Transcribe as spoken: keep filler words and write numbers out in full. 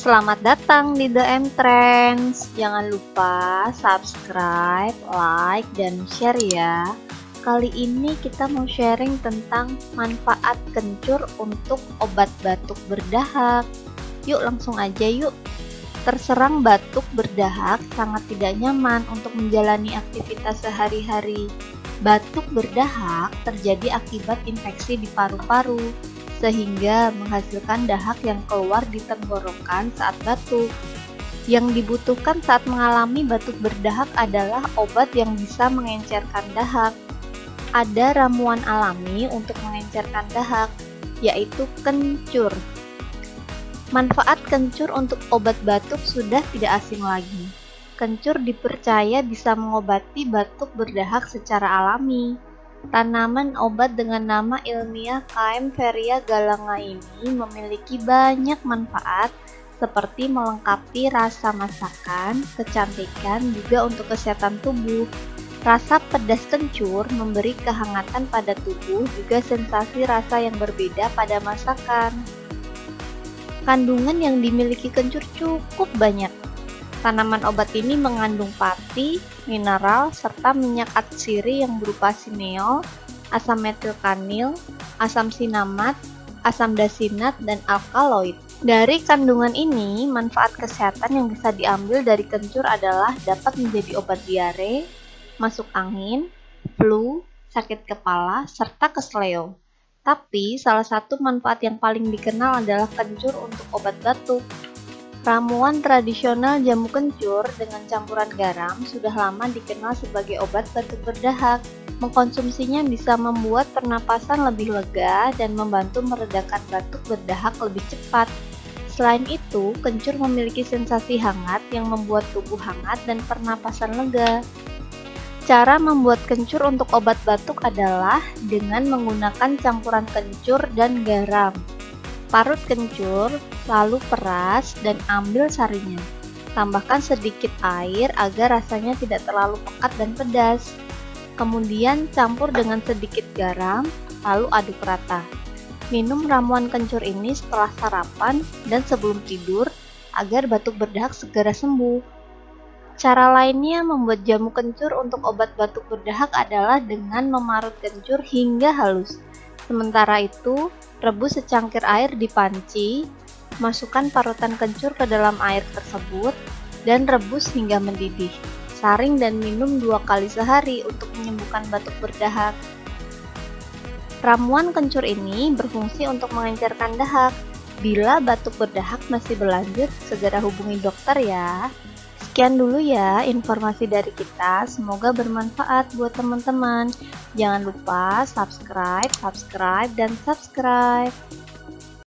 Selamat datang di The M Trends. Jangan lupa subscribe, like, dan share ya. Kali ini kita mau sharing tentang manfaat kencur untuk obat batuk berdahak. Yuk langsung aja yuk. Terserang batuk berdahak sangat tidak nyaman untuk menjalani aktivitas sehari-hari. Batuk berdahak terjadi akibat infeksi di paru-paru, sehingga menghasilkan dahak yang keluar di tenggorokan saat batuk. Yang dibutuhkan saat mengalami batuk berdahak adalah obat yang bisa mengencerkan dahak. Ada ramuan alami untuk mengencerkan dahak, yaitu kencur. Manfaat kencur untuk obat batuk sudah tidak asing lagi. Kencur dipercaya bisa mengobati batuk berdahak secara alami. Tanaman obat dengan nama ilmiah Kaempferia galanga ini memiliki banyak manfaat seperti melengkapi rasa masakan, kecantikan, juga untuk kesehatan tubuh. Rasa pedas kencur memberi kehangatan pada tubuh, juga sensasi rasa yang berbeda pada masakan. Kandungan yang dimiliki kencur cukup banyak. Tanaman obat ini mengandung pati, mineral, serta minyak atsiri yang berupa sineol, asam metilkanil, asam sinamat, asam dasinat, dan alkaloid. Dari kandungan ini, manfaat kesehatan yang bisa diambil dari kencur adalah dapat menjadi obat diare, masuk angin, flu, sakit kepala, serta kesleo. Tapi, salah satu manfaat yang paling dikenal adalah kencur untuk obat batuk. Ramuan tradisional jamu kencur dengan campuran garam sudah lama dikenal sebagai obat batuk berdahak. Mengkonsumsinya bisa membuat pernapasan lebih lega dan membantu meredakan batuk berdahak lebih cepat. Selain itu, kencur memiliki sensasi hangat yang membuat tubuh hangat dan pernapasan lega. Cara membuat kencur untuk obat batuk adalah dengan menggunakan campuran kencur dan garam. Parut kencur, lalu peras dan ambil sarinya. Tambahkan sedikit air agar rasanya tidak terlalu pekat dan pedas. Kemudian campur dengan sedikit garam, lalu aduk rata. Minum ramuan kencur ini setelah sarapan dan sebelum tidur agar batuk berdahak segera sembuh. Cara lainnya membuat jamu kencur untuk obat batuk berdahak adalah dengan memarut kencur hingga halus. Sementara itu, rebus secangkir air di panci, masukkan parutan kencur ke dalam air tersebut, dan rebus hingga mendidih. Saring dan minum dua kali sehari untuk menyembuhkan batuk berdahak. Ramuan kencur ini berfungsi untuk mengencerkan dahak. Bila batuk berdahak masih berlanjut, segera hubungi dokter ya. Sekian dulu ya informasi dari kita, semoga bermanfaat buat teman-teman. Jangan lupa subscribe, subscribe, dan subscribe.